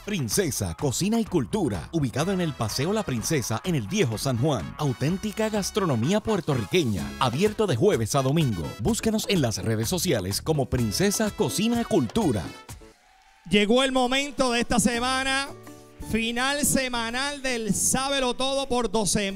Princesa Cocina y Cultura, ubicado en el Paseo La Princesa en el Viejo San Juan. Auténtica gastronomía puertorriqueña, abierto de jueves a domingo. Búscanos en las redes sociales como Princesa Cocina y Cultura. Llegó el momento de esta semana, final semanal del Sábelo Todo por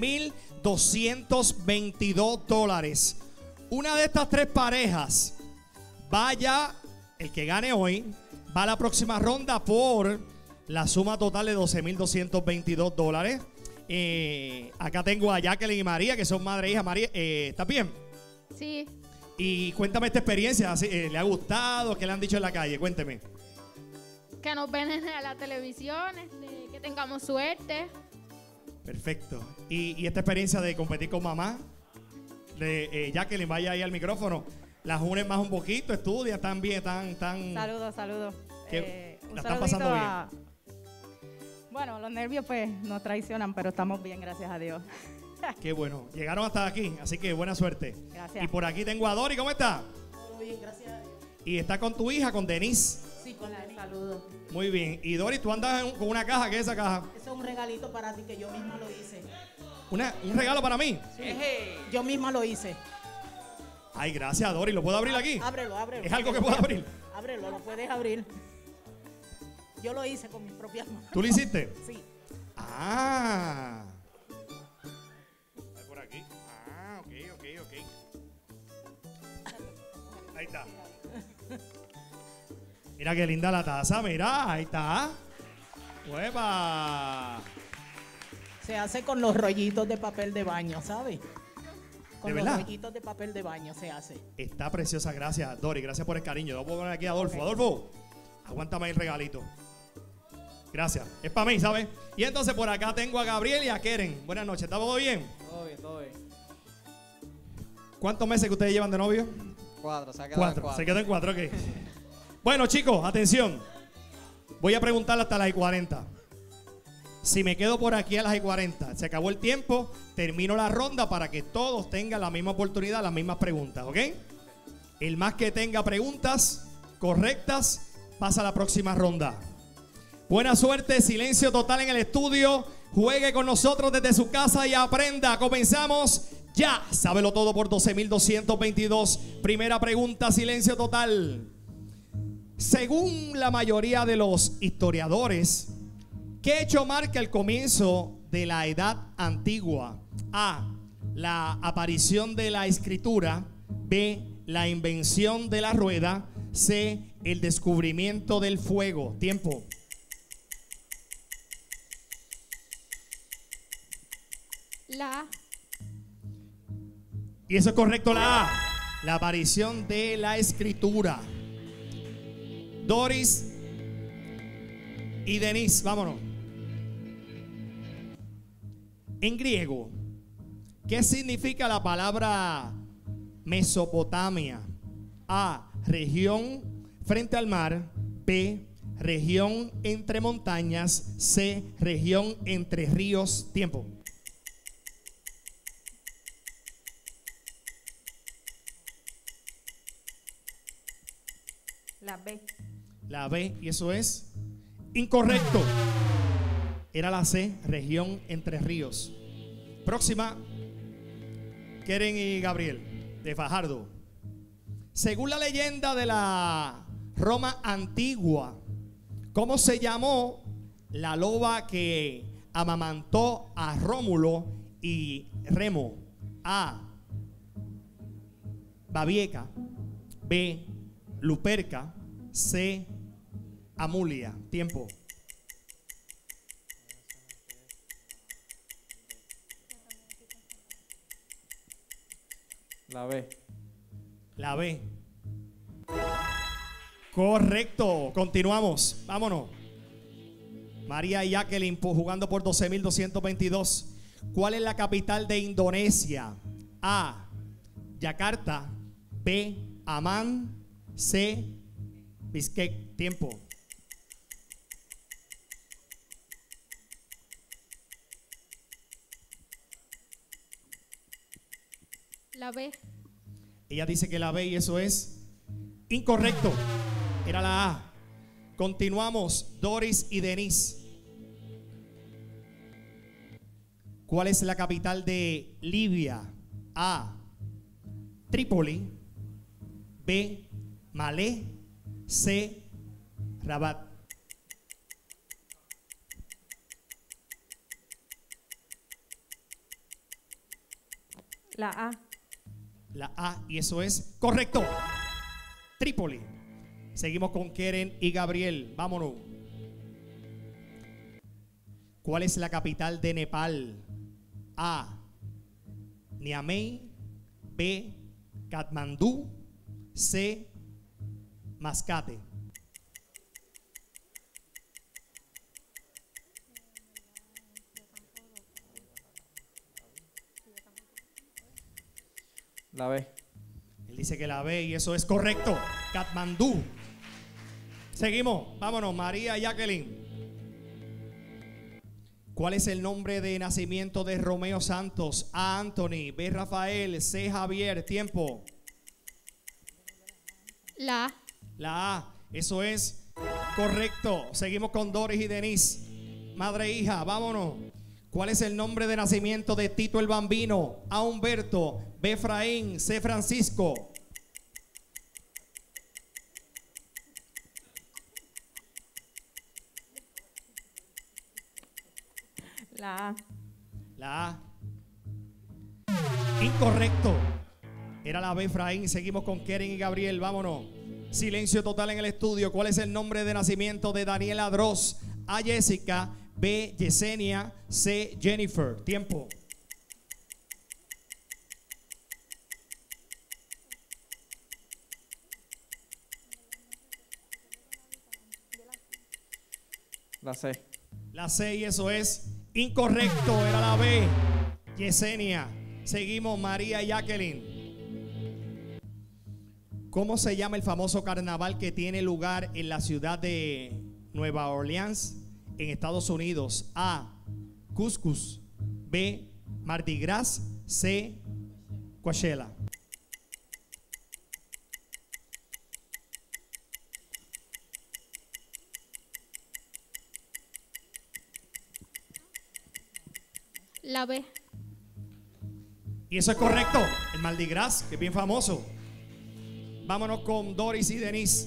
$12,222. Una de estas tres parejas, vaya, el que gane hoy, va a la próxima ronda por la suma total de $12,222. Acá tengo a Jacqueline y María, que son madre e hija. María, ¿estás bien? Sí. Y cuéntame esta experiencia. ¿Le ha gustado? ¿Qué le han dicho en la calle? Cuénteme. Que nos ven en la televisión, que tengamos suerte. Perfecto. ¿Y esta experiencia de competir con mamá? De Jacqueline, vaya ahí al micrófono. Las unen más un poquito, estudia, están bien, tan. Saludos. La están pasando bien. Bueno, los nervios pues nos traicionan, pero estamos bien, gracias a Dios. Qué bueno. Llegaron hasta aquí, así que buena suerte. Gracias. Y por aquí tengo a Dori, ¿cómo está? Todo bien, gracias a Dios. Y está con tu hija, con Denise. Sí, con la saludos. Muy bien. Y Dori, tú andas con una caja, ¿qué es esa caja? Eso es un regalito para ti que yo misma lo hice. ¿Un regalo para mí? Sí. Yo misma lo hice. Ay, gracias, Dori. ¿Lo puedo abrir aquí? Ábrelo. ¿Es algo que puedo abrir? Ábrelo, lo puedes abrir. Yo lo hice con mis propias manos. ¿Tú lo hiciste? Sí. Ah. Por aquí. Ah, ok. Ahí está. Mira qué linda la taza, mira, ahí está. ¡Huepa! Se hace con los rollitos de papel de baño, ¿sabes? Con ¿De los verdad? rollitos de papel de baño se hace. Está preciosa, gracias, Dori, gracias por el cariño. Lo voy a poner aquí a Adolfo. Okay. Adolfo, aguántame el regalito. Gracias, es para mí, ¿sabes? Y entonces por acá tengo a Gabriel y a Keren. Buenas noches, ¿está todo bien? Todo bien. ¿Cuántos meses que ustedes llevan de novio? 4, se ha quedado en 4. Se quedó en 4, ok. Bueno, chicos, atención. Voy a preguntarle hasta las 40. Si me quedo por aquí a las 40, se acabó el tiempo, termino la ronda para que todos tengan la misma oportunidad, las mismas preguntas, ¿ok? El más que tenga preguntas correctas pasa a la próxima ronda. Buena suerte, silencio total en el estudio. Juegue con nosotros desde su casa y aprenda. Comenzamos ya. Sábelo todo por $12,222. Primera pregunta, silencio total. Según la mayoría de los historiadores, ¿qué hecho marca el comienzo de la edad antigua? A. La aparición de la escritura. B. La invención de la rueda. C. El descubrimiento del fuego. Tiempo. La A. Y eso es correcto, la A. La aparición de la escritura. Doris y Denise, vámonos. En griego, ¿qué significa la palabra Mesopotamia? A. Región frente al mar. B. Región entre montañas. C. Región entre ríos. Tiempo. La B. La B, y eso es incorrecto. Era la C, región entre ríos. Próxima, Keren y Gabriel, de Fajardo. Según la leyenda de la Roma antigua, ¿cómo se llamó la loba que amamantó a Rómulo y Remo? A. Babieca. B. Luperca. C. Amulia. Tiempo. La B. La B. Correcto. Continuamos. Vámonos. María y Jacqueline jugando por $12,222. ¿Cuál es la capital de Indonesia? A. Yakarta. B. Amán. C. Bishkek. Tiempo. La B. Ella dice que la B y eso es incorrecto. Era la A. Continuamos. Doris y Denise. ¿Cuál es la capital de Libia? A. Trípoli. B. Malé. C. Rabat. La A. La A, y eso es correcto. Trípoli. Seguimos con Keren y Gabriel. Vámonos. ¿Cuál es la capital de Nepal? A. Niamey. B. Katmandú. C. Mascate. La B. Él dice que la B y eso es correcto. Katmandú. Seguimos. Vámonos. María Jacqueline. ¿Cuál es el nombre de nacimiento de Romeo Santos? A. Anthony. B. Rafael. C. Javier. Tiempo. La A. La A. Eso es correcto. Seguimos con Doris y Denise. Madre e hija. Vámonos. ¿Cuál es el nombre de nacimiento de Tito el Bambino? A. Humberto. B. Efraín. C. Francisco. La A. La A. Incorrecto. Era la B. Efraín. Seguimos con Keren y Gabriel. Vámonos. Silencio total en el estudio. ¿Cuál es el nombre de nacimiento de Daniela Dross? A. Jessica. B. Yesenia. C. Jennifer. Tiempo. La C. La C y eso es incorrecto. Era la B. Yesenia. Seguimos. María Jacqueline. ¿Cómo se llama el famoso carnaval que tiene lugar en la ciudad de Nueva Orleans, en Estados Unidos? A. Couscous. B. Mardi Gras. C. Coachella. La B. Y eso es correcto. El Mardi Gras, que es bien famoso. Vámonos con Doris y Denise.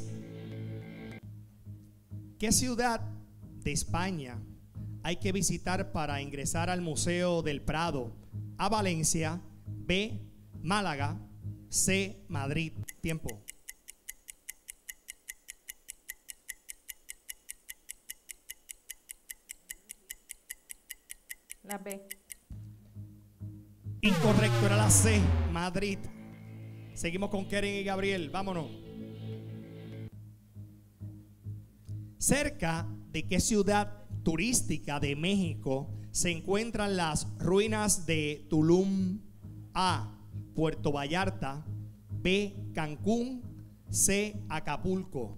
¿Qué ciudad de España hay que visitar para ingresar al Museo del Prado? A. Valencia. B. Málaga. C. Madrid. Tiempo. La B. Incorrecto, era la C. Madrid. Seguimos con Keren y Gabriel. Vámonos. ¿Cerca de qué ciudad turística de México se encuentran las ruinas de Tulum? A. Puerto Vallarta. B. Cancún. C. Acapulco.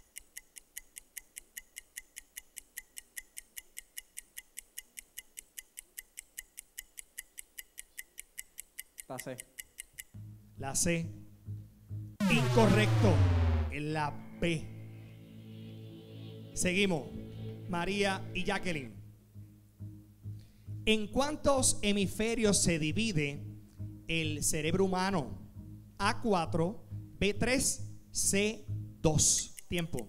La C. La C. Incorrecto. En la B. Seguimos. María y Jacqueline. ¿En cuántos hemisferios se divide el cerebro humano? A4, B3, C2. Tiempo.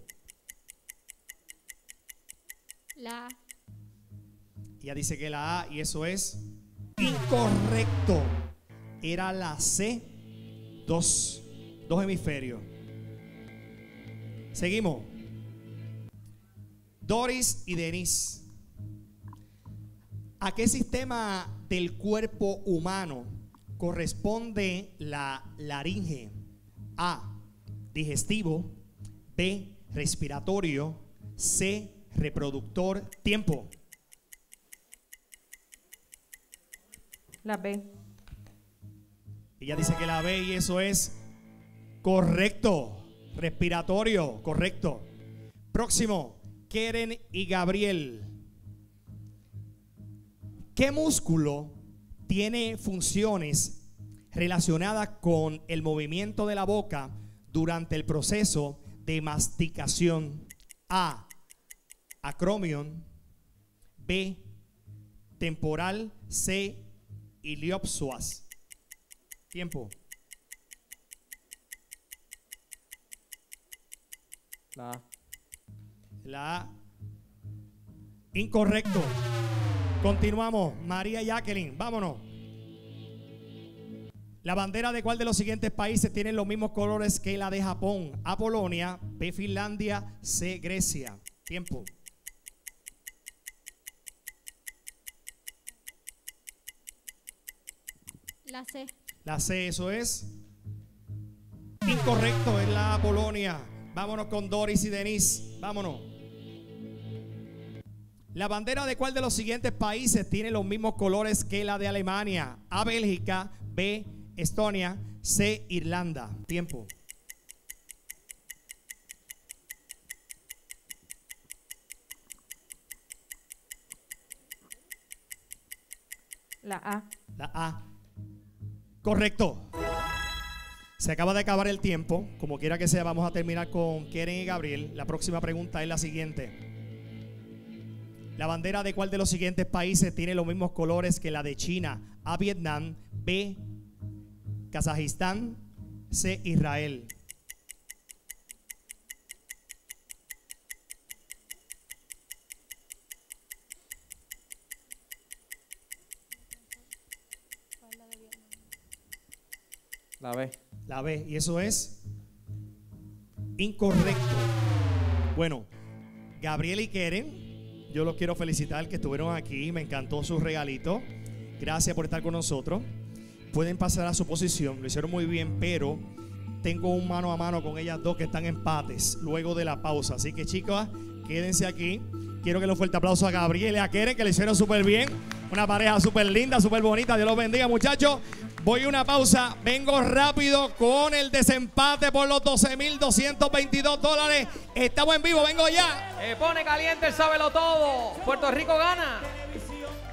La A. Ella dice que la A y eso es incorrecto. Era la C. Dos hemisferios. Seguimos. Doris y Denise. ¿A qué sistema del cuerpo humano corresponde la laringe? A. Digestivo. B. Respiratorio. C. Reproductor. Tiempo. La B. Ella dice que la B y eso es correcto. Respiratorio, correcto. Próximo, Keren y Gabriel. ¿Qué músculo tiene funciones relacionadas con el movimiento de la boca durante el proceso de masticación? A. Acromion. B. Temporal. C. Iliopsoas. Tiempo. La A. La A. Incorrecto. Continuamos. María Jacqueline, vámonos. ¿La bandera de cuál de los siguientes países tiene los mismos colores que la de Japón? A. Polonia. B. Finlandia. C. Grecia. Tiempo. La C. La C, eso es incorrecto, es la Polonia. Vámonos con Doris y Denise. Vámonos. ¿La bandera de cuál de los siguientes países tiene los mismos colores que la de Alemania? A. Bélgica. B. Estonia. C. Irlanda. Tiempo. La A. La A. Correcto. Se acaba de acabar el tiempo. Como quiera que sea, vamos a terminar con Keren y Gabriel. La próxima pregunta es la siguiente. ¿La bandera de cuál de los siguientes países tiene los mismos colores que la de China? A. Vietnam. B. Kazajistán. C. Israel. La B. La B. Y eso es incorrecto. Bueno, Gabriel y Keren, yo los quiero felicitar que estuvieron aquí. Me encantó su regalito. Gracias por estar con nosotros. Pueden pasar a su posición. Lo hicieron muy bien, pero tengo un mano a mano con ellas dos que están empates luego de la pausa. Así que, chicas, quédense aquí. Quiero que le fuerte aplauso a Gabriel y a Keren, que le hicieron súper bien. Una pareja súper linda, súper bonita. Dios los bendiga, muchachos. Voy a una pausa. Vengo rápido con el desempate por los $12,222. Estamos en vivo. Vengo ya. Pone caliente el sábelo todo. Puerto Rico gana.